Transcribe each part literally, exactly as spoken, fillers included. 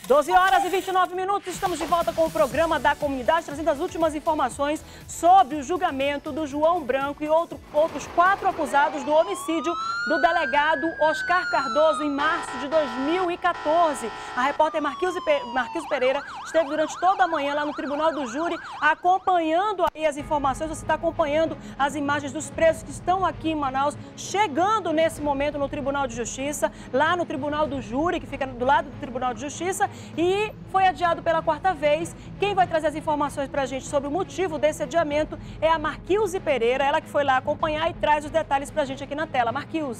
doze horas e vinte e nove minutos, estamos de volta com o programa da comunidade, trazendo as últimas informações sobre o julgamento do João Branco e outro, outros quatro acusados do homicídio do delegado Oscar Cardoso em março de dois mil e quatorze. A repórter Marquise Pereira esteve durante toda a manhã lá no Tribunal do Júri, acompanhando aí as informações. Você está acompanhando as imagens dos presos que estão aqui em Manaus, chegando nesse momento no Tribunal de Justiça, lá no Tribunal do Júri, que fica do lado do Tribunal de Justiça, e foi adiado pela quarta vez. Quem vai trazer as informações para a gente sobre o motivo desse adiamento é a Marquise Pereira, ela que foi lá acompanhar e traz os detalhes para a gente aqui na tela. Marquise.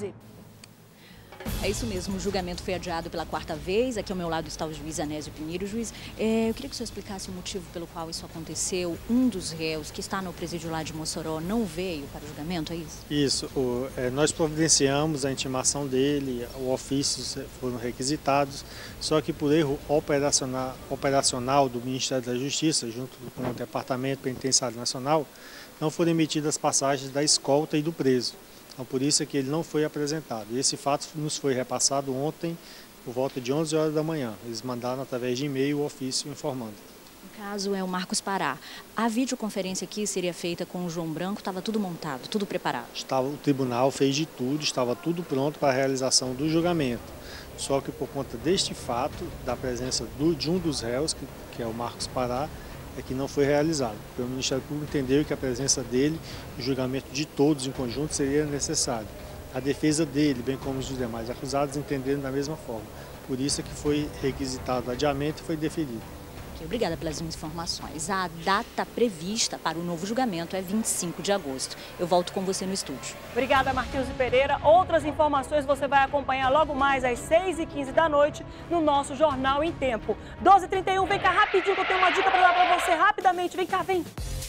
É isso mesmo, o julgamento foi adiado pela quarta vez. Aqui ao meu lado está o juiz Anésio Pinheiro. Juiz, é, eu queria que o senhor explicasse o motivo pelo qual isso aconteceu. Um dos réus, que está no presídio lá de Mossoró, não veio para o julgamento, é isso? Isso, o, é, nós providenciamos a intimação dele, os ofícios foram requisitados, só que por erro operacional, operacional do Ministério da Justiça, junto com o Departamento Penitenciário Nacional, não foram emitidas passagens da escolta e do preso. Então, por isso é que ele não foi apresentado. Esse fato nos foi repassado ontem, por volta de onze horas da manhã. Eles mandaram através de e-mail o ofício informando. O caso é o Marcos Pará. A videoconferência aqui seria feita com o João Branco, estava tudo montado, tudo preparado? Estava, o tribunal fez de tudo, estava tudo pronto para a realização do julgamento. Só que por conta deste fato, da presença do, de um dos réus, que, que é o Marcos Pará, é que não foi realizado. O Ministério Público entendeu que a presença dele, o julgamento de todos em conjunto seria necessário. A defesa dele, bem como os demais acusados, entenderam da mesma forma. Por isso é que foi requisitado o adiamento e foi deferido. Obrigada pelas informações. A data prevista para o novo julgamento é vinte e cinco de agosto. Eu volto com você no estúdio. Obrigada, Marquise Pereira. Outras informações você vai acompanhar logo mais às seis e quinze da noite no nosso Jornal em Tempo. doze e trinta e um, vem cá rapidinho que eu tenho uma dica para dar para você rapidamente. Vem cá, vem.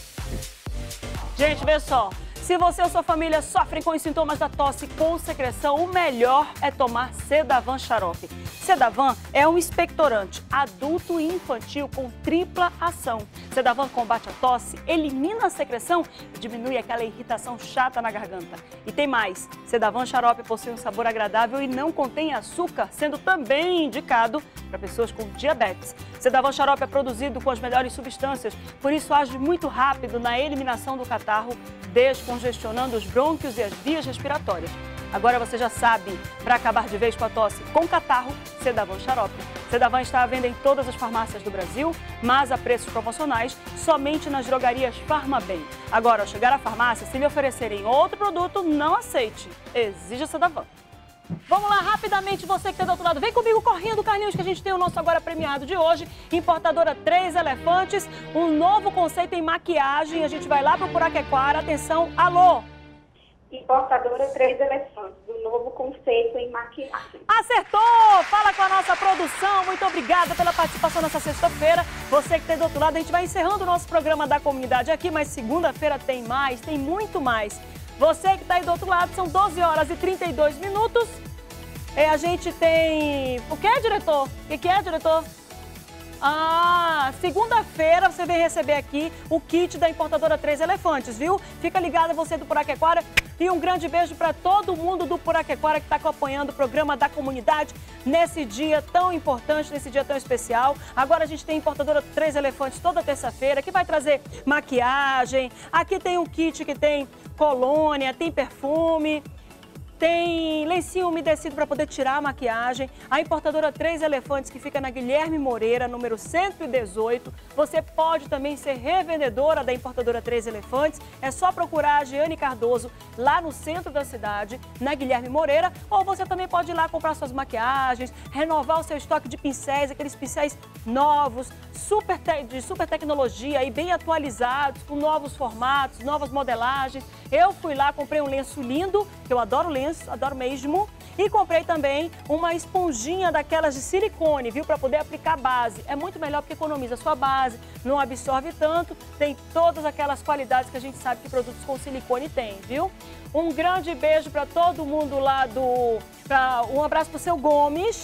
Gente, vê só. Se você ou sua família sofrem com os sintomas da tosse com secreção, o melhor é tomar Sedavan Xarope. Sedavan é um expectorante adulto e infantil com tripla ação. Sedavan combate a tosse, elimina a secreção e diminui aquela irritação chata na garganta. E tem mais, Sedavan Xarope possui um sabor agradável e não contém açúcar, sendo também indicado para pessoas com diabetes. Sedavan Xarope é produzido com as melhores substâncias, por isso age muito rápido na eliminação do catarro, descongestionando os brônquios e as vias respiratórias. Agora você já sabe, para acabar de vez com a tosse com catarro, Sedavan Xarope. Sedavan está à venda em todas as farmácias do Brasil, mas a preços promocionais somente nas drogarias Farmabem. Agora, ao chegar à farmácia, se lhe oferecerem outro produto, não aceite. Exija Sedavan. Vamos lá, rapidamente, você que está do outro lado, vem comigo correndo, Carlinhos, que a gente tem o nosso agora premiado de hoje, Importadora Três Elefantes, um novo conceito em maquiagem, a gente vai lá para o Puraquequara, atenção, alô! Importadora Três Elefantes, um novo conceito em maquiagem. Acertou! Fala com a nossa produção, muito obrigada pela participação nessa sexta-feira. Você que está do outro lado, a gente vai encerrando o nosso programa da comunidade aqui, mas segunda-feira tem mais, tem muito mais. Você que está aí do outro lado, são doze horas e trinta e dois minutos. É, a gente tem... O que é, diretor? O que, que é, diretor? Ah, segunda-feira você vem receber aqui o kit da Importadora Três Elefantes, viu? Fica ligada você do Puraquequara e um grande beijo para todo mundo do Puraquequara que está acompanhando o programa da comunidade nesse dia tão importante, nesse dia tão especial. Agora a gente tem Importadora Três Elefantes toda terça-feira que vai trazer maquiagem. Aqui tem um kit que tem colônia, tem perfume, tem lencinho umedecido para poder tirar a maquiagem. A Importadora Três Elefantes, que fica na Guilherme Moreira, número cento e dezoito. Você pode também ser revendedora da Importadora Três Elefantes. É só procurar a Giane Cardoso lá no centro da cidade, na Guilherme Moreira. Ou você também pode ir lá comprar suas maquiagens, renovar o seu estoque de pincéis, aqueles pincéis novos, super te de super tecnologia e bem atualizados, com novos formatos, novas modelagens. Eu fui lá, comprei um lenço lindo, que eu adoro lenço, adoro mesmo. E comprei também uma esponjinha daquelas de silicone, viu? Para poder aplicar base. É muito melhor porque economiza a sua base, não absorve tanto, tem todas aquelas qualidades que a gente sabe que produtos com silicone tem, viu? Um grande beijo para todo mundo lá do... Pra, um abraço para o seu Gomes.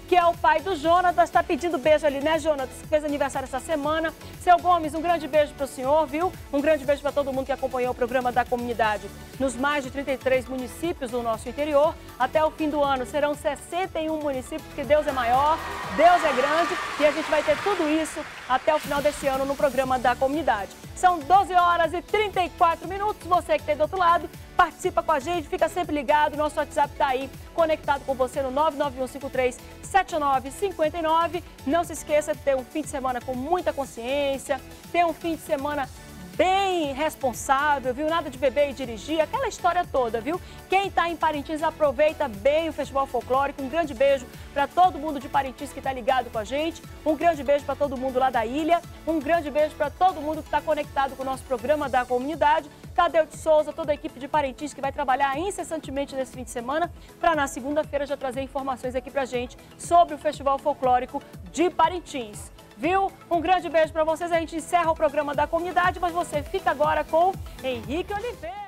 que é o pai do Jonatas, está pedindo beijo ali, né, Jonatas, que fez aniversário essa semana. Seu Gomes, um grande beijo para o senhor, viu? Um grande beijo para todo mundo que acompanhou o programa da comunidade nos mais de trinta e três municípios do nosso interior. Até o fim do ano serão sessenta e um municípios, porque Deus é maior, Deus é grande e a gente vai ter tudo isso até o final desse ano no programa da comunidade. São doze horas e trinta e quatro minutos, você que está do outro lado, participa com a gente, fica sempre ligado, nosso WhatsApp está aí, conectado com você no nove nove um cinco três sete nove cinco nove. Não se esqueça de ter um fim de semana com muita consciência, ter um fim de semana bem responsável, viu? Nada de beber e dirigir, aquela história toda, viu? Quem está em Parintins, aproveita bem o Festival Folclórico. Um grande beijo para todo mundo de Parintins que está ligado com a gente. Um grande beijo para todo mundo lá da ilha. Um grande beijo para todo mundo que está conectado com o nosso programa da comunidade. Tadeu de Souza, toda a equipe de Parintins que vai trabalhar incessantemente nesse fim de semana para na segunda-feira já trazer informações aqui para a gente sobre o Festival Folclórico de Parintins. Viu? Um grande beijo para vocês. A gente encerra o programa da comunidade, mas você fica agora com Henrique Oliveira.